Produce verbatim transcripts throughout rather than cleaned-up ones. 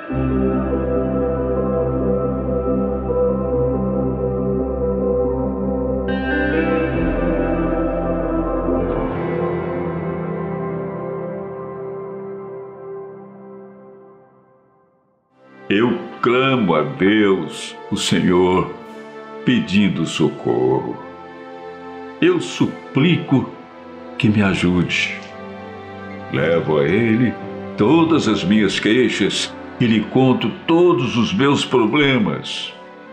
Eu clamo a Deus, o Senhor, pedindo socorro. Eu suplico que me ajude. Levo a Ele todas as minhas queixas e lhe conto todos os meus problemas.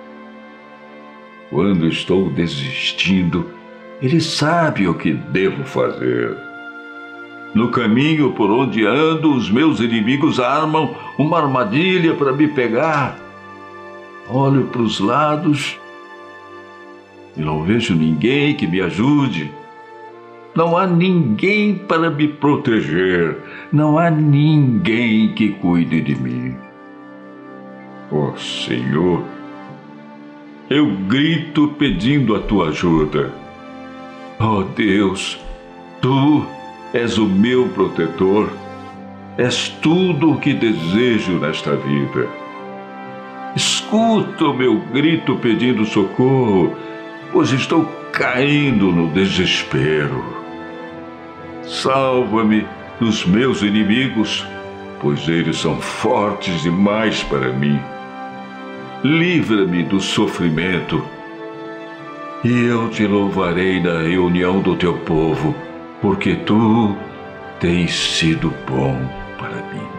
Quando estou desistindo, Ele sabe o que devo fazer. No caminho por onde ando, os meus inimigos armam uma armadilha para me pegar. Olho para os lados e não vejo ninguém que me ajude. Não há ninguém para me proteger. Não há ninguém que cuide de mim. Ó Senhor, eu grito pedindo a tua ajuda. Ó Deus, tu és o meu protetor, és tudo o que desejo nesta vida. Escuta o meu grito pedindo socorro, pois estou caindo no desespero. Salva-me dos meus inimigos, pois eles são fortes demais para mim. Livra-me do sofrimento, e eu te louvarei na reunião do teu povo, porque tu tens sido bom para mim.